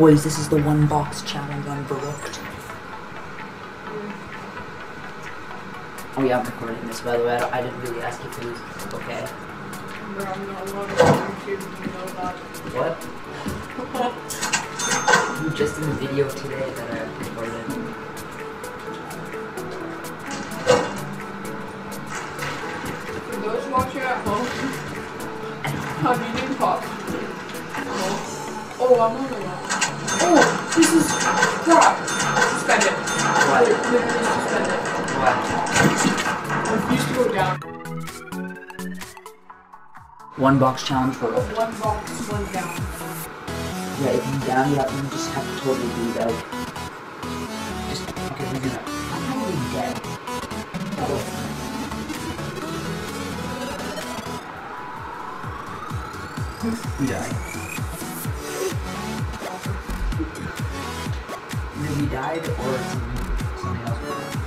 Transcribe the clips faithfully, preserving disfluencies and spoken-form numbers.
boys, this is the one box challenge on Barooked. Oh yeah, I'm recording this, by the way. I, don't, I didn't really ask if it was okay. Bro, I'm not allowed to YouTube, you know that. What? You just in the video today that I recorded. For those watching at home, I'm eating pop. Oh, oh I'm on the wrong. Oh, this is crap. Suspend it. What? Literally suspend it. What? I refuse to go down. One box challenge for Oh, one box, one down. Yeah, if you down, you, have, you just have to totally bleed out. Just, okay, we're gonna, I'm totally dead. Oh. We died. Either we died or something, something else went on.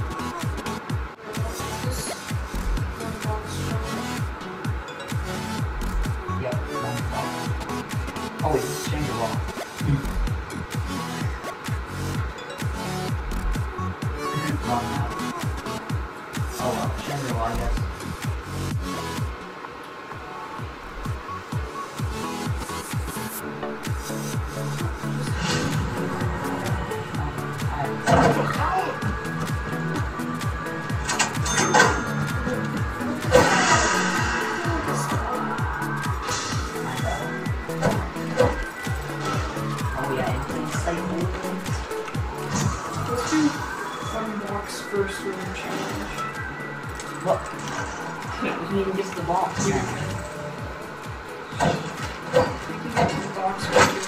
Yep, one box. Oh wait, this is change the wall. Wrong map. Oh well, change the wall, I guess. First room challenge. What? You didn't even get to the box. You can get to the box by doing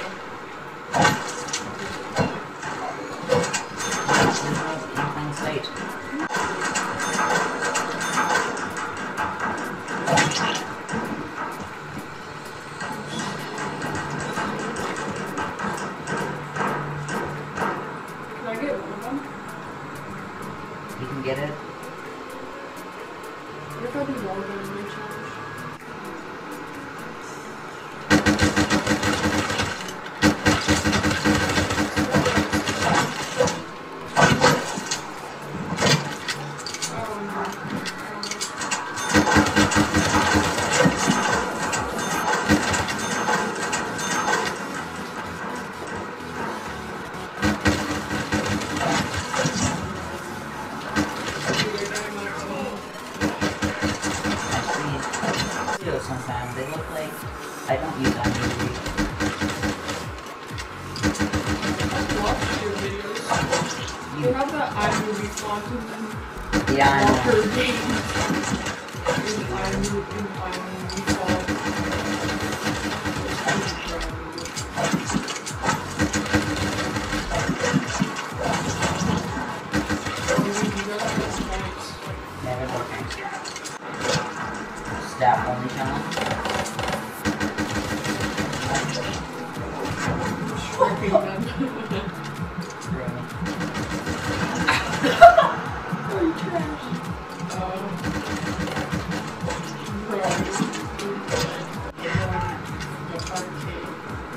In plain sight. Can I get one of them? You can get it. What if I do wall running challenge? Sometimes they look like I don't use iMovie. I've watched your videos. You have that iMovie font in them. Yeah, I know. Walker games. In iMovie, in iMovie font. Never working. Staff only challenge. Shrinking them. Really? Oh, you trash. Um, bro. The arcade.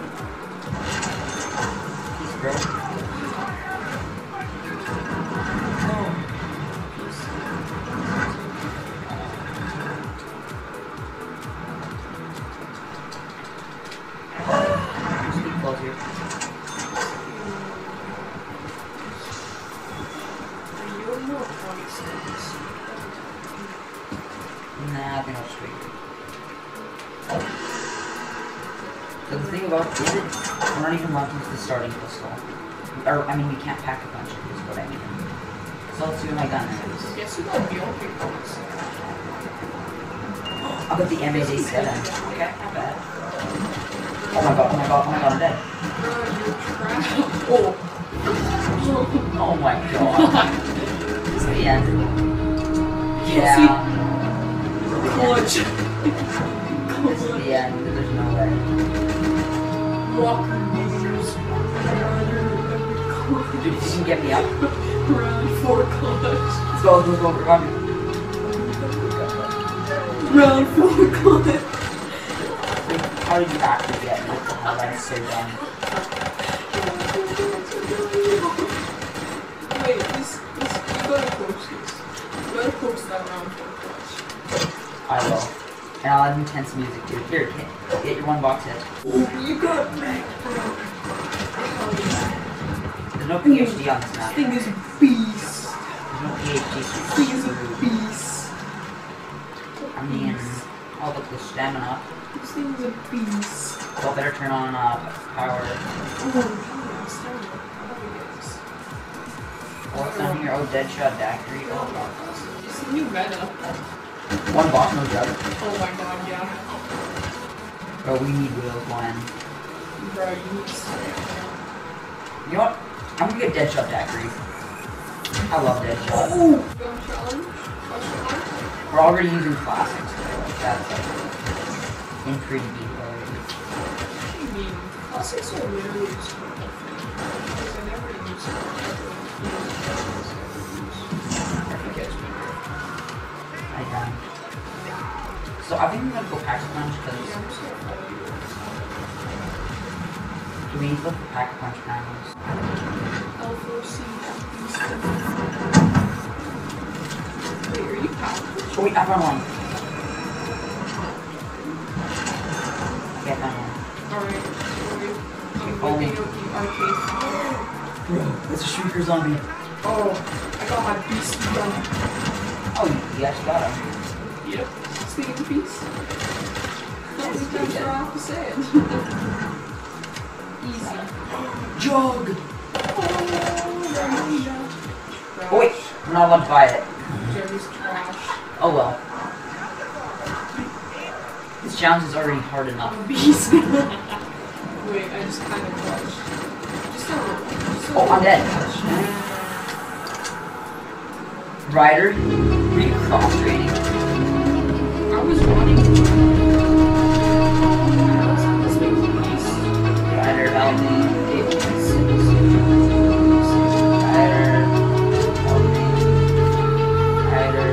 He's broke. Closer. Nah, I think I'll straight. So the thing about is it, we're not even launching to the starting pistol. Or, I mean, we can't pack a bunch of these, what I mean. So let's see what my gun is. Guess you got the open ones. I'll get the M A D seven. Okay, not bad. Oh my god, oh my god, oh my god, I'm dead. Bro, you're trash. Oh. Oh my god. This is the end. Yeah. Clutch. This is the end, there's no way. Walker games. Dude, you can get me up. Round four clutch. Let's go, let's go, we're coming. Round four clutch. How did you actually get me? What the hell? I'm so dumb. lot of intense music, dude. Here, get, get your one box hit. You got me, bro. There's no P H D on this map. This thing is a beast. There's no P H D. This thing is a beast. I mean, oh, look, the stamina. This thing is a beast. So I better turn on uh, power. Oh, yeah, stamina. Oh, what's down here? Oh, Deadshot Daiquiri. Oh, It's the new meta. one boss, no jug. Oh my god, yeah. Bro, we need wheels, one. Bro, you need stamina. You know what? I'm gonna get Deadshot Daiquiri. I love Deadshot. Ooh! Gun challenge? Gun challenge? We're already using classics, so like, that's like in pretty deep already. What do you mean? Classics are literally just for nothing. Because I never use them. I done. So I think I'm gonna go Pack a Punch because Yeah, I'm just gonna follow you. do we need to look for Pack a Punch panels? L four C. Wait, are you packed? Oh wait, I found one. Okay, I found one. Alright, sorry. I'm follow me. looking at the arcade. Bro, it's a shrieker zombie. Oh, I got my beast gun. Oh, you, you actually got him. Yep. Speaking of beast. How many times do I have to say it? Easy. Jug! Trash. Oh wait, I'm not allowed to buy it. Jug is trash. Oh well. This challenge is already hard enough. I'm a beast. Wait, I just kind of clutched. Just a little. Just a Oh, I'm dead. little. Ryder, were you cross training? I was running. I was on this big beast. Ryder, help me. It was. Ryder, help me. Ryder.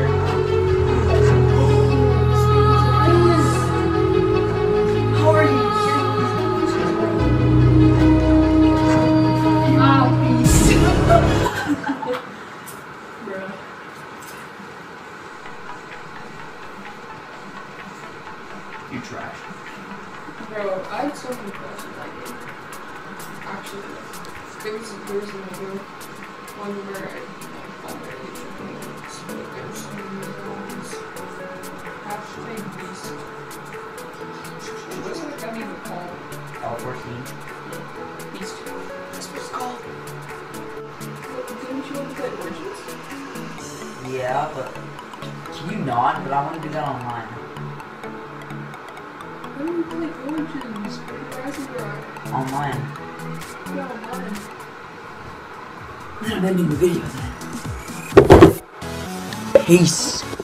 How are you getting Ah, beast. Bruh. You trash. Bro, I had so many questions that game. Actually, there was, there was another one where I thought that it should be notes, but there were so many other ones. Hashtag beast. What's that gun even called? L fourteen. Beast. That's what it's called. What, didn't you want to play Origins? Yeah, but can you not? But I want to do that online. When do we play Origins? Rising Rock. Online. Yeah, online. I'm ending the video then. Peace.